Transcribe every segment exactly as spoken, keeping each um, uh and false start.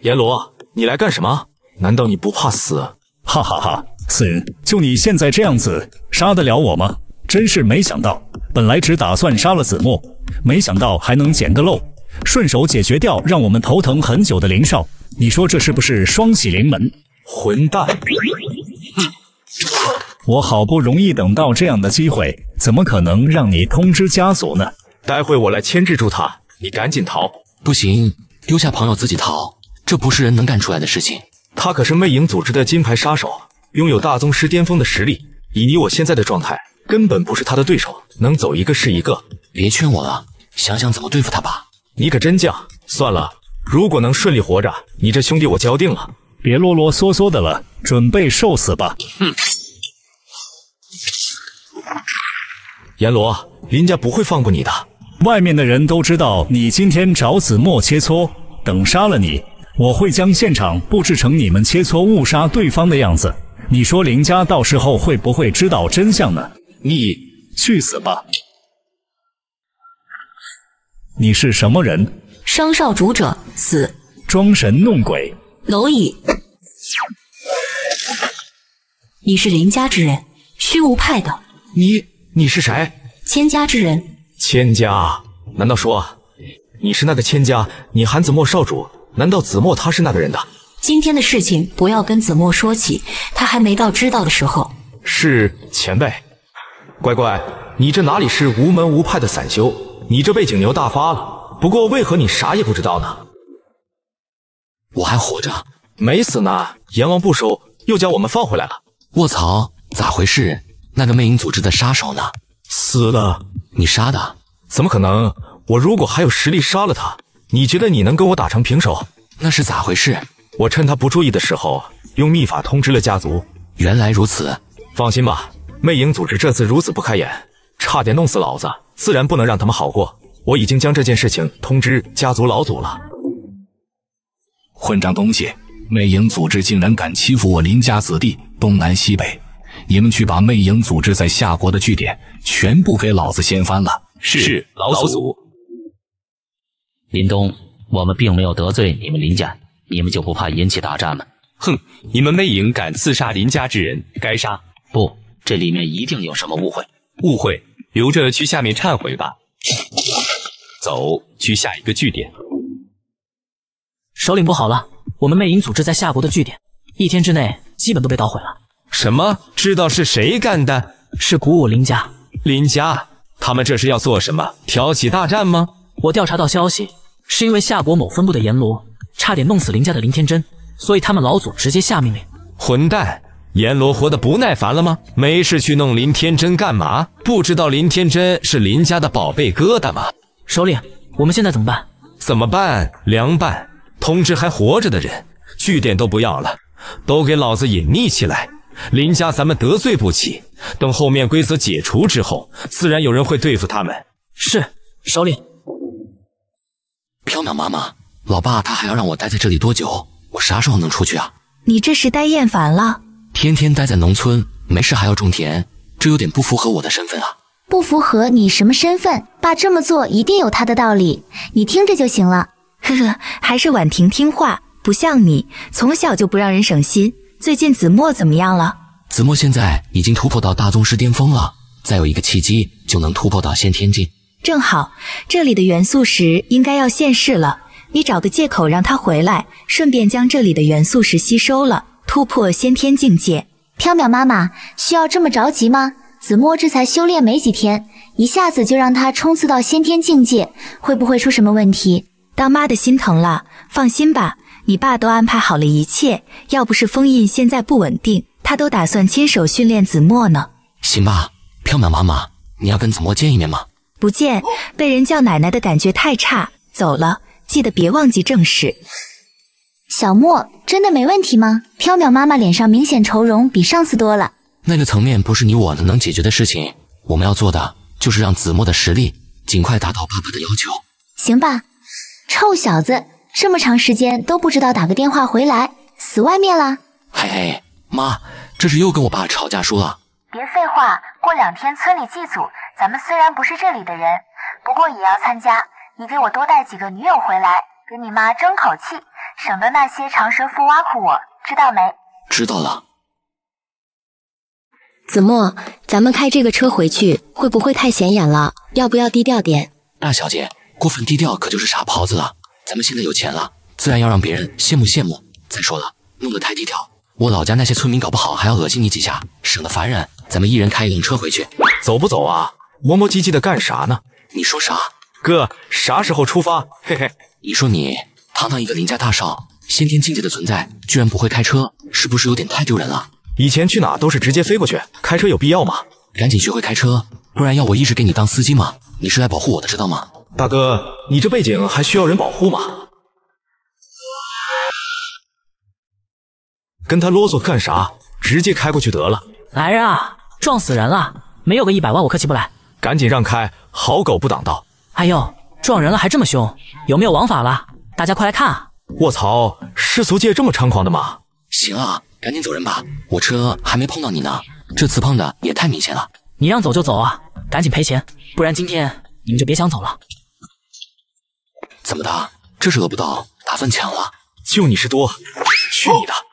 阎罗，你来干什么？难道你不怕死？ 哈哈哈，死人，就你现在这样子，杀得了我吗？真是没想到，本来只打算杀了子墨，没想到还能捡个漏，顺手解决掉让我们头疼很久的林少。你说这是不是双喜临门？ 混蛋！ 我好不容易等到这样的机会，怎么可能让你通知家族呢？ 待会我来牵制住他，你赶紧逃！ 不行，丢下朋友自己逃，这不是人能干出来的事情。 他可是魅影组织的金牌杀手，拥有大宗师巅峰的实力，以你我现在的状态，根本不是他的对手，能走一个是一个。 别劝我了，想想怎么对付他吧。 你可真犟！算了，如果能顺利活着，你这兄弟我交定了。 别啰啰嗦嗦的了，准备受死吧！ 哼。 阎罗，林家不会放过你的。 外面的人都知道你今天找子墨切磋，等杀了你，我会将现场布置成你们切磋误杀对方的样子。你说林家到时候会不会知道真相呢？ 你去死吧！你是什么人？ 商少主者，死。 装神弄鬼。 蝼蚁。你是林家之人，虚无派的。 你你是谁？ 千家之人。 千家？难道说你是那个千家？你喊子墨少主，难道子墨他是那个人的？ 今天的事情不要跟子墨说起，他还没到知道的时候。 是前辈。乖乖，你这哪里是无门无派的散修，你这背景牛大发了。不过为何你啥也不知道呢？ 我还活着， 没死呢。阎王不收，又将我们放回来了。 卧槽，咋回事？那个魅影组织的杀手呢？ 死了。 你杀的？ 怎么可能？我如果还有实力杀了他，你觉得你能跟我打成平手？ 那是咋回事？ 我趁他不注意的时候，用秘法通知了家族。 原来如此。 放心吧，魅影组织这次如此不开眼，差点弄死老子，自然不能让他们好过。我已经将这件事情通知家族老祖了。 混账东西，魅影组织竟然敢欺负我林家子弟，东南西北，你们去把魅影组织在夏国的据点全部给老子掀翻了。 是，老祖。老祖林东，我们并没有得罪你们林家，你们就不怕引起大战吗？ 哼，你们魅影敢刺杀林家之人，该杀。 不，这里面一定有什么误会。 误会，留着去下面忏悔吧。走，去下一个据点。 首领不好了，我们魅影组织在夏国的据点，一天之内基本都被捣毁了。 什么？知道是谁干的？ 是古武林家。 林家？他们这是要做什么？挑起大战吗？ 我调查到消息，是因为夏国某分部的阎罗差点弄死林家的林天真，所以他们老祖直接下命令。 混蛋！阎罗活得不耐烦了吗？没事去弄林天真干嘛？不知道林天真是林家的宝贝疙瘩吗？ 首领，我们现在怎么办？ 怎么办？凉拌！通知还活着的人，据点都不要了，都给老子隐匿起来。林家咱们得罪不起，等后面规则解除之后，自然有人会对付他们。 是，首领。 缥缈妈妈，老爸他还要让我待在这里多久？我啥时候能出去啊？ 你这是待厌烦了？ 天天待在农村，没事还要种田，这有点不符合我的身份啊。 不符合你什么身份？爸这么做一定有他的道理，你听着就行了。呵呵，还是婉婷听话，不像你，从小就不让人省心。最近子墨怎么样了？ 子墨现在已经突破到大宗师巅峰了，再有一个契机就能突破到先天境。 正好，这里的元素石应该要现世了，你找个借口让他回来，顺便将这里的元素石吸收了，突破先天境界。缥缈妈妈，需要这么着急吗？子墨这才修炼没几天，一下子就让他冲刺到先天境界，会不会出什么问题？当妈的心疼了，放心吧，你爸都安排好了一切，要不是封印现在不稳定，他都打算亲手训练子墨呢。 行吧，缥缈妈妈，你要跟子墨见一面吗？ 不见，被人叫奶奶的感觉太差，走了，记得别忘记正事。小莫，真的没问题吗？缥缈妈妈脸上明显愁容比上次多了。 那个层面不是你我能解决的事情，我们要做的就是让子墨的实力尽快达到爸爸的要求。 行吧。臭小子，这么长时间都不知道打个电话回来，死外面了。 嘿嘿，妈，这是又跟我爸吵架输了。 别废话，过两天村里祭祖，咱们虽然不是这里的人，不过也要参加。你给我多带几个女友回来， 给你妈争口气，省得那些长舌妇挖苦我，知道没？ 知道了。 子墨，咱们开这个车回去会不会太显眼了？要不要低调点？ 大小姐，过分低调可就是傻狍子了。咱们现在有钱了，自然要让别人羡慕羡慕。再说了，弄得太低调，我老家那些村民搞不好还要恶心你几下，省得烦人。咱们一人开一辆车回去。 走不走啊？磨磨唧唧的干啥呢？ 你说啥？ 哥，啥时候出发？嘿嘿。 你说你堂堂一个邻家大少，先天境界的存在，居然不会开车，是不是有点太丢人了？ 以前去哪都是直接飞过去，开车有必要吗？ 赶紧学会开车，不然要我一直给你当司机吗？你是来保护我的，知道吗？ 大哥，你这背景还需要人保护吗？跟他啰嗦干啥？直接开过去得了。 来人啊，撞死人了！没有个一百万我客气不来。 赶紧让开，好狗不挡道。 哎呦，撞人了还这么凶，有没有王法了？大家快来看啊！ 卧槽，世俗界这么猖狂的吗？ 行啊，赶紧走人吧，我车还没碰到你呢，这次碰的也太明显了。 你让走就走啊，赶紧赔钱，不然今天你们就别想走了。 怎么的？这是讹不到，打算抢了？ 就你是多，去你的！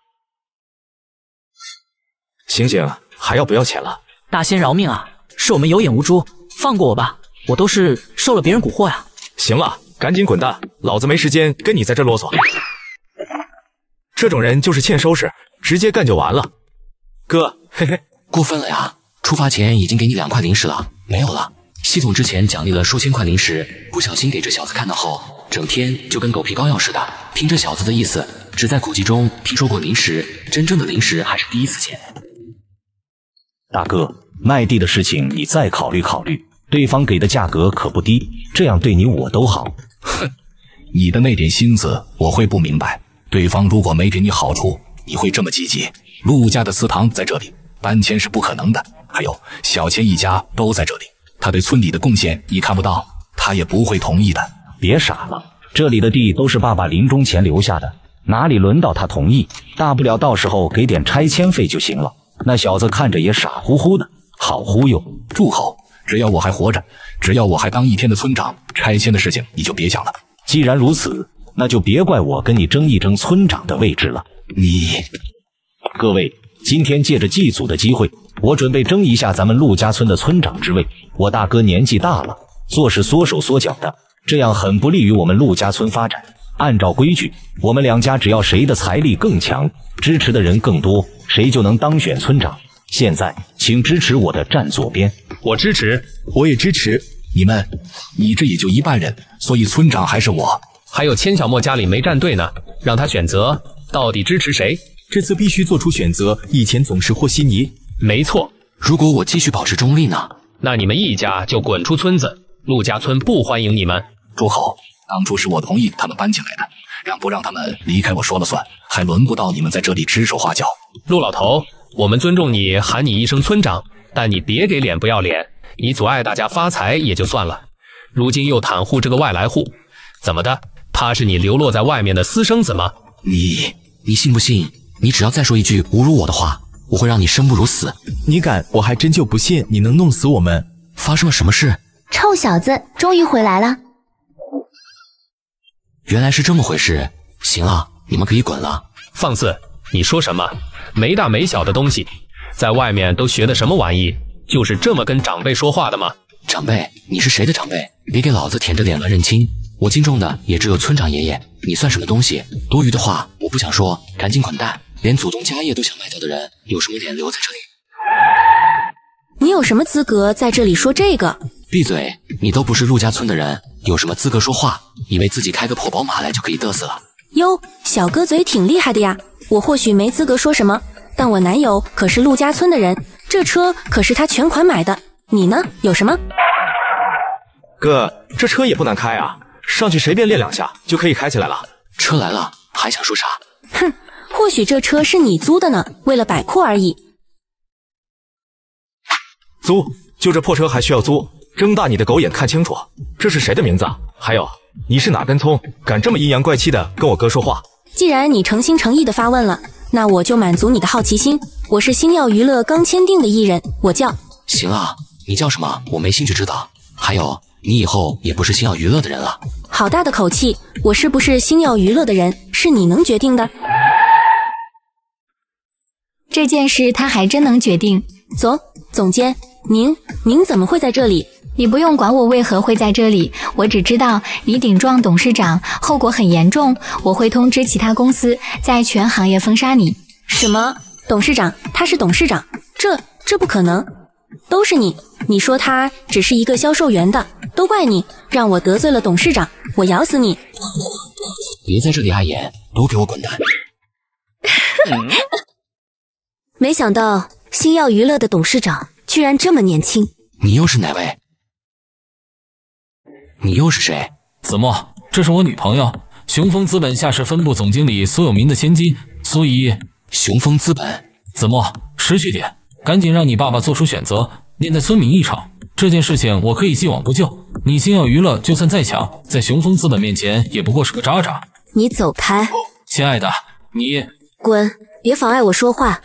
醒醒，还要不要钱了？ 大仙饶命啊，是我们有眼无珠，放过我吧，我都是受了别人蛊惑呀。 行了，赶紧滚蛋，老子没时间跟你在这啰嗦。这种人就是欠收拾，直接干就完了。哥，嘿嘿， 过分了呀！出发前已经给你两块零食了，没有了。系统之前奖励了数千块零食，不小心给这小子看到后，整天就跟狗皮膏药似的。凭这小子的意思，只在古籍中听说过零食，真正的零食还是第一次见。 大哥，卖地的事情你再考虑考虑，对方给的价格可不低，这样对你我都好。 哼，你的那点心思我会不明白。对方如果没给你好处，你会这么积极？陆家的祠堂在这里，搬迁是不可能的。还有小千一家都在这里，他对村里的贡献你看不到，他也不会同意的。 别傻了，这里的地都是爸爸临终前留下的，哪里轮到他同意？大不了到时候给点拆迁费就行了。那小子看着也傻乎乎的，好忽悠。 住口！只要我还活着，只要我还当一天的村长，拆迁的事情你就别想了。 既然如此，那就别怪我跟你争一争村长的位置了。 你， 各位，今天借着祭祖的机会，我准备争一下咱们陆家村的村长之位。我大哥年纪大了，做事缩手缩脚的，这样很不利于我们陆家村发展。按照规矩，我们两家只要谁的财力更强，支持的人更多，谁就能当选村长。现在，请支持我的站左边。 我支持， 我也支持。 你们，你这也就一半人，所以村长还是我。 还有千小莫家里没站队呢，让他选择，到底支持谁？ 这次必须做出选择，以前总是和稀泥。 没错。 如果我继续保持中立呢？ 那你们一家就滚出村子，陆家村不欢迎你们。 住口！当初是我同意他们搬进来的，让不让他们离开我说了算，还轮不到你们在这里指手画脚。 陆老头，我们尊重你，喊你一声村长，但你别给脸不要脸。你阻碍大家发财也就算了，如今又袒护这个外来户，怎么的？他是你流落在外面的私生子吗？ 你，你信不信？你只要再说一句侮辱我的话，我会让你生不如死。 你敢，我还真就不信你能弄死我们。 发生了什么事？ 臭小子，终于回来了。 原来是这么回事。行了，你们可以滚了。 放肆！你说什么？没大没小的东西，在外面都学的什么玩意？就是这么跟长辈说话的吗？ 长辈？你是谁的长辈？别给老子舔着脸乱认亲。我敬重的也只有村长爷爷，你算什么东西？多余的话我不想说，赶紧滚蛋！连祖宗家业都想卖掉的人，有什么脸留在这里？ 你有什么资格在这里说这个？ 闭嘴！你都不是陆家村的人，有什么资格说话？以为自己开个破宝马来就可以嘚瑟了？ 哟，小哥嘴挺厉害的呀！我或许没资格说什么，但我男友可是陆家村的人，这车可是他全款买的。你呢？有什么？ 哥，这车也不难开啊，上去随便练两下就可以开起来了。 车来了，还想说啥？ 哼，或许这车是你租的呢，为了摆阔而已。 租？就这破车还需要租？睁大你的狗眼看清楚，这是谁的名字？还有，你是哪根葱，敢这么阴阳怪气的跟我哥说话？ 既然你诚心诚意的发问了，那我就满足你的好奇心。我是星耀娱乐刚签订的艺人，我叫…… 行啊，你叫什么？我没兴趣知道。还有， 你以后也不是星耀娱乐的人了。 好大的口气！我是不是星耀娱乐的人，是你能决定的？ 这件事他还真能决定。 总总监，您您怎么会在这里？ 你不用管我为何会在这里，我只知道你顶撞董事长，后果很严重，我会通知其他公司，在全行业封杀你。 什么？董事长？他是董事长？这这不可能！都是你！你说他只是一个销售员的，都怪你，让我得罪了董事长，我咬死你！ 别在这里碍眼，都给我滚蛋！ 没想到星耀娱乐的董事长居然这么年轻。 你又是哪位？你又是谁？ 子墨，这是我女朋友，雄风资本下市分部总经理苏有民的千金，所以雄风资本。 子墨，识趣点，赶紧让你爸爸做出选择，免得村民一场。这件事情我可以既往不咎，你星耀娱乐就算再强，在雄风资本面前也不过是个渣渣。 你走开！ 亲爱的，你滚！别妨碍我说话。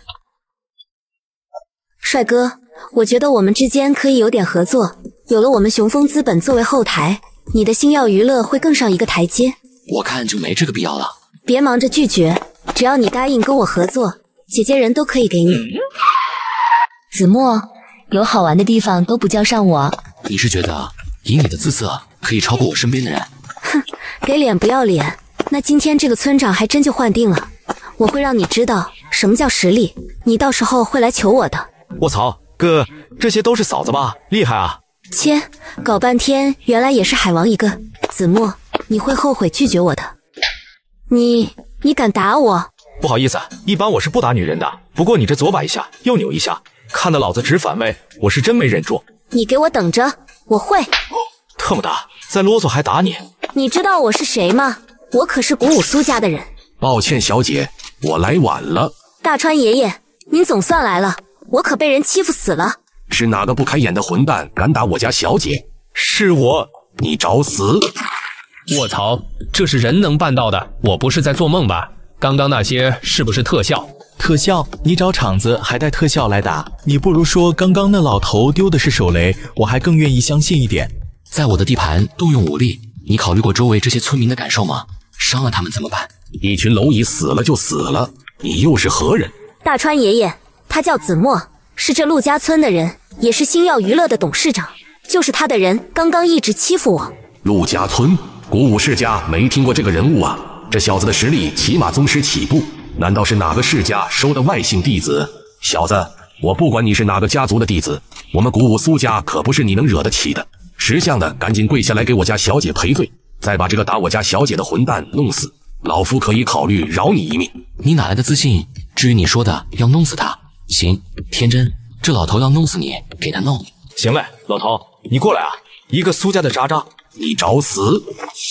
帅哥，我觉得我们之间可以有点合作，有了我们雄风资本作为后台，你的星耀娱乐会更上一个台阶。 我看就没这个必要了。 别忙着拒绝，只要你答应跟我合作，姐姐人都可以给你。 子墨，有好玩的地方都不叫上我。 你是觉得以你的姿色可以超过我身边的人？ 哼，给脸不要脸。那今天这个村长还真就换定了，我会让你知道什么叫实力，你到时候会来求我的。 卧槽，哥，这些都是嫂子吧？厉害啊！ 切，搞半天原来也是海王一个。子墨，你会后悔拒绝我的。你你敢打我？ 不好意思，一般我是不打女人的，不过你这左摆一下，右扭一下，看得老子直反胃，我是真没忍住。 你给我等着，我会。 特么大，再啰嗦还打你！ 你知道我是谁吗？我可是鼓舞苏家的人。 抱歉，小姐，我来晚了。 大川爷爷，您总算来了，我可被人欺负死了。 是哪个不开眼的混蛋敢打我家小姐？ 是我。 你找死！ 卧槽，这是人能办到的，我不是在做梦吧？刚刚那些是不是特效？ 特效？你找场子还带特效来打？你不如说刚刚那老头丢的是手雷，我还更愿意相信一点。 在我的地盘动用武力，你考虑过周围这些村民的感受吗？伤了他们怎么办？ 一群蝼蚁死了就死了，你又是何人？ 大川爷爷，他叫子墨，是这陆家村的人，也是星耀娱乐的董事长。就是他的人刚刚一直欺负我。 陆家村鼓舞世家，没听过这个人物啊。这小子的实力起码宗师起步，难道是哪个世家收的外姓弟子？小子，我不管你是哪个家族的弟子，我们鼓舞苏家可不是你能惹得起的。识相的赶紧跪下来给我家小姐赔罪，再把这个打我家小姐的混蛋弄死，老夫可以考虑饶你一命。 你哪来的自信？至于你说的要弄死他，行，天真，这老头要弄死你，给他弄。 行嘞，老头，你过来啊！一个苏家的渣渣， 你找死！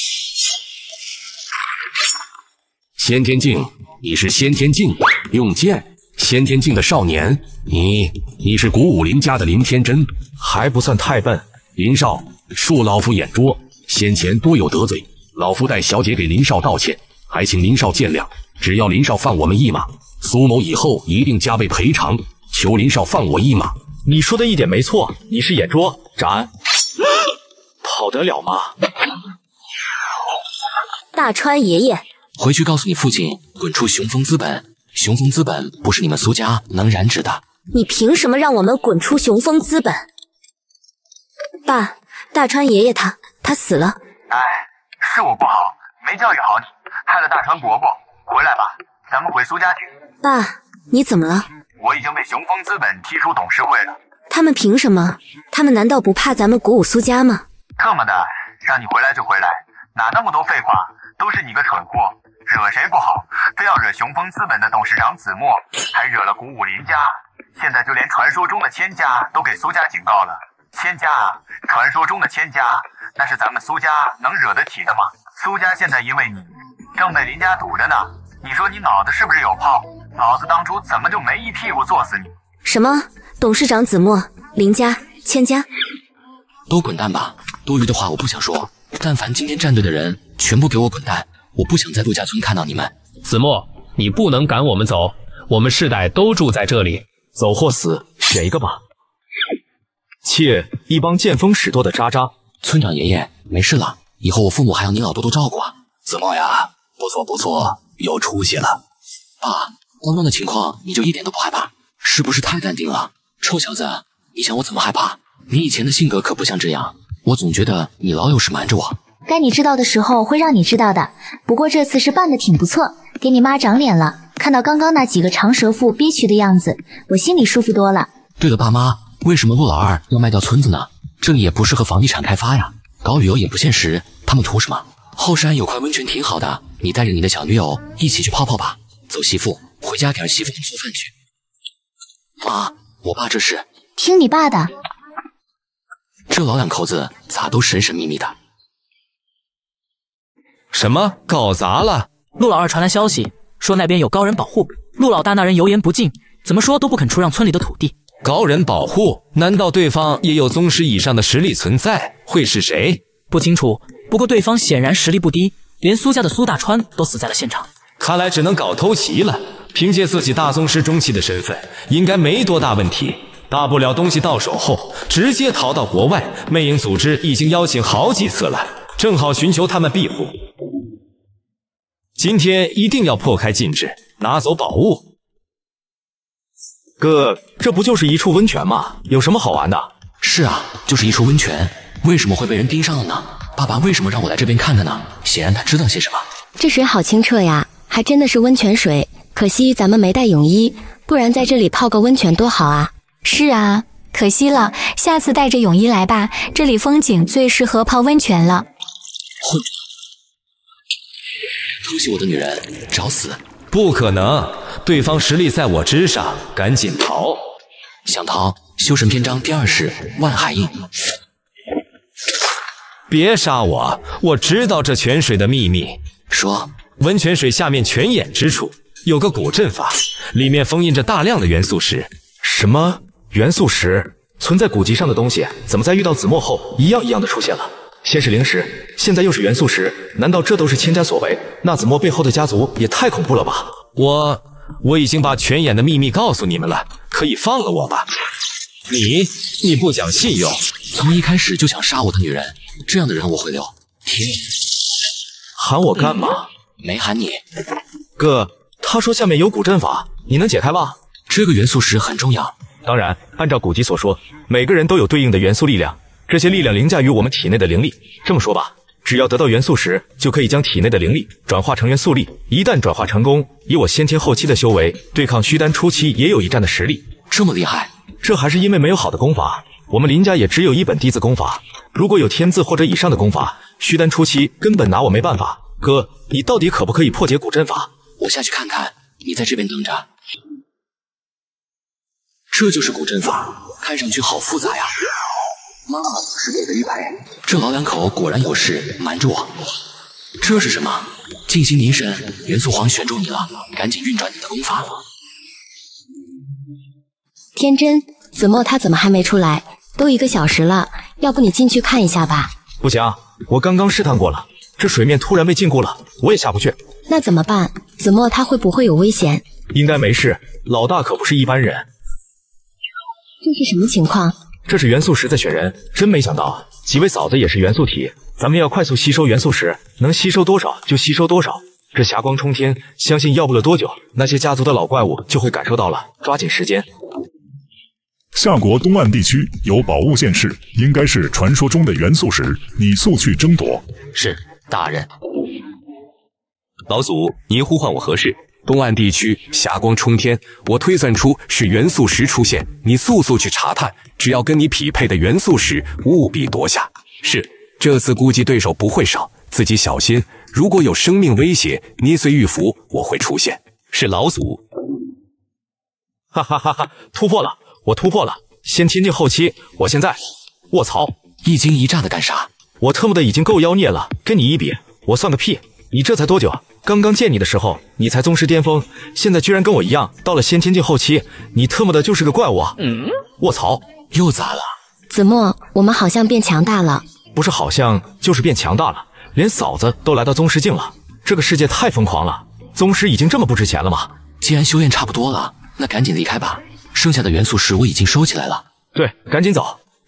先天镜，你是先天镜，用剑。先天镜的少年，你你是鼓舞林家的林天真， 还不算太笨。 林少，恕老夫眼拙，先前多有得罪，老夫代小姐给林少道歉，还请林少见谅。只要林少放我们一马，苏某以后一定加倍赔偿，求林少放我一马。 你说的一点没错，你是眼拙，斩！跑得了吗？ 大川爷爷， 回去告诉你父亲，滚出雄风资本。雄风资本不是你们苏家能染指的。 你凭什么让我们滚出雄风资本？爸，大川爷爷他他死了。 哎，是我不好，没教育好你，害了大川伯伯。回来吧，咱们回苏家去。 爸，你怎么了？ 我已经被雄风资本踢出董事会了。 他们凭什么？他们难道不怕咱们鼓舞苏家吗？ 特么的，让你回来就回来，哪那么多废话？都是你个蠢货，惹谁不好，非要惹雄风资本的董事长子墨，还惹了鼓舞林家。现在就连传说中的千家都给苏家警告了。千家啊，传说中的千家，那是咱们苏家能惹得起的吗？苏家现在因为你正被林家堵着呢，你说你脑子是不是有泡？老子当初怎么就没一屁股坐死你？ 什么？董事长子墨、林家、千家， 都滚蛋吧！多余的话我不想说。但凡今天站队的人，全部给我滚蛋！我不想在陆家村看到你们。 子墨，你不能赶我们走，我们世代都住在这里， 走或死，选一个吧。切，一帮见风使舵的渣渣， 村长爷爷，没事了，以后我父母还要您老多多照顾啊。 子墨呀，不错不错，有出息了。 爸，刚刚的情况你就一点都不害怕，是不是太淡定了？臭小子，你想我怎么害怕？你以前的性格可不像这样，我总觉得你老有事瞒着我。 该你知道的时候会让你知道的，不过这次是办得挺不错，给你妈长脸了。看到刚刚那几个长舌妇憋屈的样子，我心里舒服多了。 对了，爸妈，为什么陆老二要卖掉村子呢？这里也不适合房地产开发呀，搞旅游也不现实，他们图什么？后山有块温泉挺好的，你带着你的小女友一起去泡泡吧。走，媳妇，回家给儿媳妇做饭去。妈，我爸这是…… 听你爸的。 这老两口子咋都神神秘秘的？ 什么？搞砸了？ 陆老二传来消息，说那边有高人保护，陆老大那人油盐不进，怎么说都不肯出让村里的土地。 高人保护？难道对方也有宗师以上的实力存在？会是谁？ 不清楚，不过对方显然实力不低，连苏家的苏大川都死在了现场。 看来只能搞偷袭了。凭借自己大宗师中期的身份，应该没多大问题。大不了东西到手后，直接逃到国外。魅影组织已经邀请好几次了，正好寻求他们庇护。今天一定要破开禁制，拿走宝物。 哥，这不就是一处温泉吗？有什么好玩的？ 是啊，就是一处温泉，为什么会被人盯上了呢？爸爸为什么让我来这边看的呢？显然他知道些什么。 这水好清澈呀，还真的是温泉水，可惜咱们没带泳衣，不然在这里泡个温泉多好啊。 是啊，可惜了，下次带着泳衣来吧，这里风景最适合泡温泉了。 混账！偷袭我的女人，找死！ 不可能，对方实力在我之上，赶紧逃！ 想逃，修神篇章第二式万海印。 别杀我，我知道这泉水的秘密。 说， 温泉水下面泉眼之处有个古阵法，里面封印着大量的元素石。 什么元素石？存在古籍上的东西，怎么在遇到子墨后一样一样的出现了？先是灵石，现在又是元素石，难道这都是千家所为？那子墨背后的家族也太恐怖了吧！ 我我已经把泉眼的秘密告诉你们了，可以放了我吧？你你不讲信用， 从一开始就想杀我的女人，这样的人我会留。天， 喊我干嘛？ 嗯、没喊你。 哥，他说下面有古阵法，你能解开吗？ 这个元素石很重要。 当然，按照古籍所说，每个人都有对应的元素力量。这些力量凌驾于我们体内的灵力。这么说吧，只要得到元素石，就可以将体内的灵力转化成元素力。一旦转化成功，以我先天后期的修为，对抗虚丹初期也有一战的实力。 这么厉害？ 这还是因为没有好的功法。我们林家也只有一本弟子功法，如果有天字或者以上的功法，虚丹初期根本拿我没办法。哥，你到底可不可以破解古阵法？ 我下去看看，你在这边等着。这就是古阵法，看上去好复杂呀。妈妈是给的玉佩，这老两口果然有事瞒着我。这是什么？静心凝神，元素皇选中你了，赶紧运转你的功法。 天真，子墨他怎么还没出来？都一个小时了，要不你进去看一下吧？ 不行，我刚刚试探过了，这水面突然被禁锢了，我也下不去。 那怎么办？子墨他会不会有危险？ 应该没事，老大可不是一般人。 这是什么情况？ 这是元素石在选人，真没想到几位嫂子也是元素体，咱们要快速吸收元素石，能吸收多少就吸收多少。这霞光冲天，相信要不了多久，那些家族的老怪物就会感受到了，抓紧时间。 夏国东岸地区有宝物现世，应该是传说中的元素石，你速去争夺。 是，大人。 老祖，您呼唤我何事？东岸地区霞光冲天，我推算出是元素石出现，你速速去查探，只要跟你匹配的元素石，务必夺下。是，这次估计对手不会少，自己小心，如果有生命威胁，捏碎玉符，我会出现。是老祖。 哈哈哈哈！突破了，我突破了，先天进后期，我现在，卧槽！ 一惊一乍的干啥？ 我特么的已经够妖孽了，跟你一比，我算个屁！你这才多久？刚刚见你的时候，你才宗师巅峰，现在居然跟我一样，到了先天境后期，你特么的就是个怪物啊！嗯，卧槽， 又咋了？ 子墨，我们好像变强大了。 不是好像，就是变强大了，连嫂子都来到宗师境了，这个世界太疯狂了，宗师已经这么不值钱了吗？ 既然修炼差不多了，那赶紧离开吧，剩下的元素石我已经收起来了。 对，赶紧走，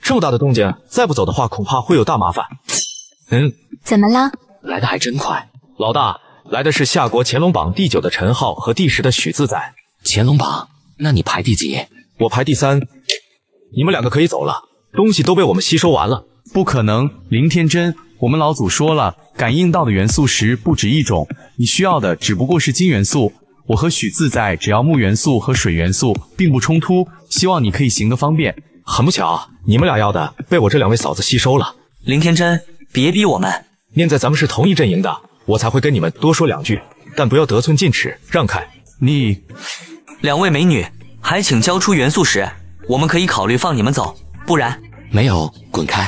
这么大的动静，再不走的话，恐怕会有大麻烦。嗯， 怎么了？ 来的还真快。 老大，来的是夏国乾隆榜第九的陈浩和第十的许自在。 乾隆榜？那你排第几？ 我排第三。你们两个可以走了，东西都被我们吸收完了。 不可能，林天真，我们老祖说了，感应到的元素石不止一种，你需要的只不过是金元素。我和许自在只要木元素和水元素，并不冲突，希望你可以行个方便。 很不巧，你们俩要的被我这两位嫂子吸收了。 林天真，别逼我们， 念在咱们是同一阵营的，我才会跟你们多说两句，但不要得寸进尺，让开。 你， 两位美女，还请交出元素石，我们可以考虑放你们走，不然没有，滚开。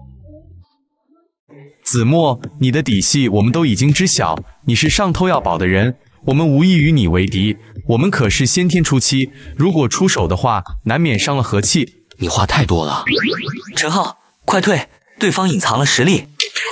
子墨，你的底细我们都已经知晓，你是上偷要宝的人，我们无意与你为敌，我们可是先天初期，如果出手的话，难免伤了和气。 你话太多了。 陈浩，快退，对方隐藏了实力。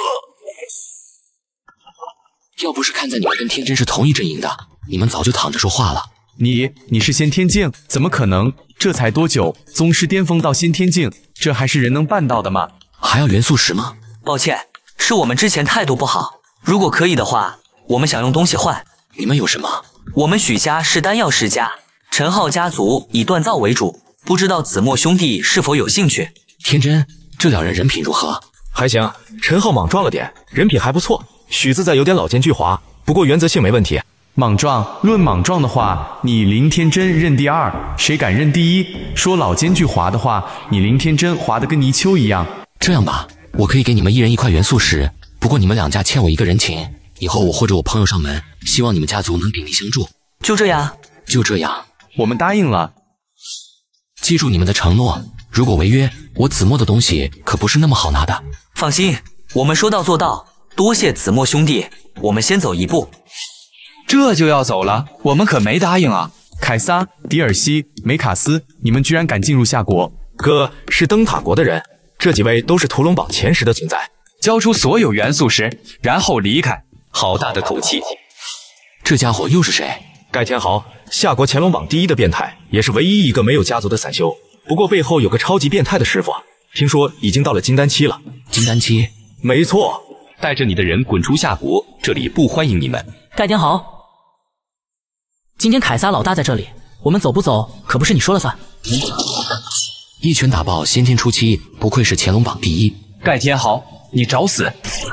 要不是看在你们跟天真是同一阵营的，你们早就躺着说话了。 你，你是先天境，怎么可能？这才多久，宗师巅峰到先天境，这还是人能办到的吗？ 还要元素石吗？ 抱歉，是我们之前态度不好，如果可以的话，我们想用东西换。 你们有什么？ 我们许家是丹药世家，陈浩家族以锻造为主，不知道子墨兄弟是否有兴趣？ 天真，这两人人品如何？ 还行，陈浩莽撞了点，人品还不错。许自在有点老奸巨猾，不过原则性没问题。 莽撞，论莽撞的话，你林天真认第二，谁敢认第一？说老奸巨猾的话，你林天真滑得跟泥鳅一样。 这样吧，我可以给你们一人一块元素石，不过你们两家欠我一个人情，以后我或者我朋友上门，希望你们家族能鼎力相助。 就这样， 就这样， 我们答应了。 记住你们的承诺，如果违约，我子墨的东西可不是那么好拿的。 放心，我们说到做到。多谢子墨兄弟，我们先走一步。 这就要走了，我们可没答应啊！ 凯撒、迪尔西、梅卡斯，你们居然敢进入夏国？ 哥是灯塔国的人，这几位都是屠龙榜前十的存在。 交出所有元素石，然后离开。 好大的口气！ 这家伙又是谁？ 盖天豪，夏国乾隆榜第一的变态，也是唯一一个没有家族的散修。不过背后有个超级变态的师傅，听说已经到了金丹期了。 金丹期？ 没错。 带着你的人滚出夏国，这里不欢迎你们。 盖天豪，今天凯撒老大在这里，我们走不走可不是你说了算。 一拳打爆先天初期，不愧是乾隆榜第一。 盖天豪，你找死！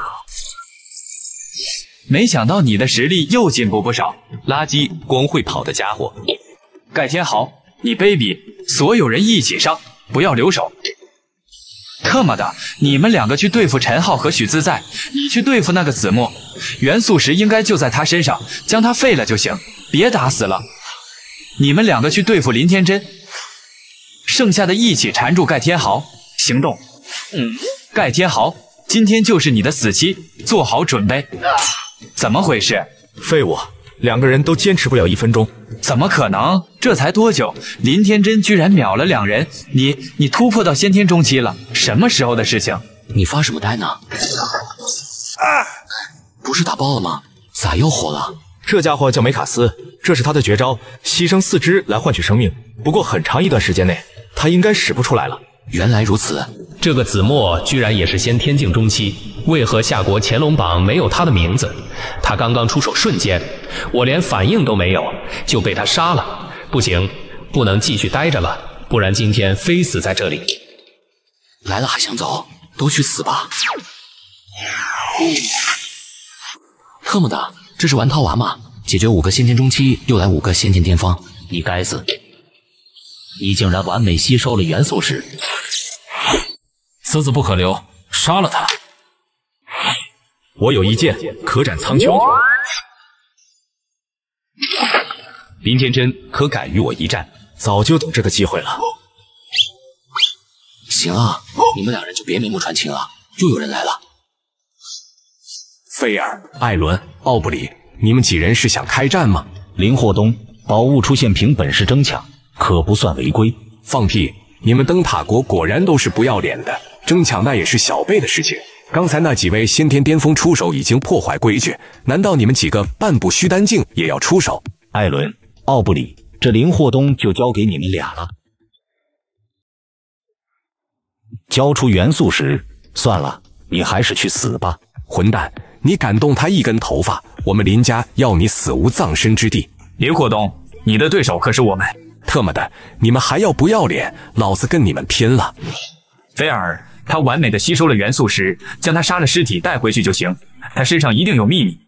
没想到你的实力又进步不少。 垃圾，光会跑的家伙。 盖天豪，你卑鄙！所有人一起上，不要留手。特么的，你们两个去对付陈浩和许自在，你去对付那个子墨，元素石应该就在他身上，将他废了就行，别打死了。你们两个去对付林天真，剩下的一起缠住盖天豪，行动。嗯，盖天豪，今天就是你的死期，做好准备。怎么回事？ 废物，两个人都坚持不了一分钟。 怎么可能？这才多久，林天真居然秒了两人，你你突破到先天中期了，什么时候的事情？ 你发什么呆呢？啊！不是打爆了吗？咋又活了？ 这家伙叫梅卡斯，这是他的绝招，牺牲四肢来换取生命。不过很长一段时间内，他应该使不出来了。 原来如此， 这个子墨居然也是先天境中期，为何夏国乾隆榜没有他的名字？他刚刚出手瞬间，我连反应都没有，就被他杀了。不行，不能继续待着了，不然今天非死在这里。 来了还想走，都去死吧！特么的，这是玩套娃吗？解决五个先天中期，又来五个先天巅峰， 你该死！你竟然完美吸收了元素石， 此子不可留，杀了他！ 我有一剑，可斩苍穹。 林天真，可敢与我一战？ 早就等这个机会了。 行啊，你们两人就别眉目传情了。又有人来了。 菲尔、艾伦、奥布里，你们几人是想开战吗？ 林霍东，宝物出现凭本事争抢，可不算违规。 放屁！你们灯塔国果然都是不要脸的，争抢那也是小辈的事情。刚才那几位先天巅峰出手已经破坏规矩，难道你们几个半步虚丹境也要出手？ 艾伦、奥布里，这林霍东就交给你们俩了。 交出元素石。算了，你还是去死吧！ 混蛋，你敢动他一根头发，我们林家要你死无葬身之地！ 林霍东，你的对手可是我们！ 特么的，你们还要不要脸？老子跟你们拼了！ 菲尔，他完美的吸收了元素石，将他杀了尸体带回去就行。他身上一定有秘密，